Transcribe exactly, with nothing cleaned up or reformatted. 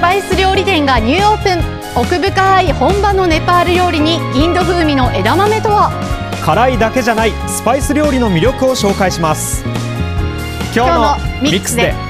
パイス料理店がニューオープン。奥深い本場のネパール料理にインド風味の枝豆とは。 辛いだけじゃないスパイス料理の魅力を紹介します。今日のミックスで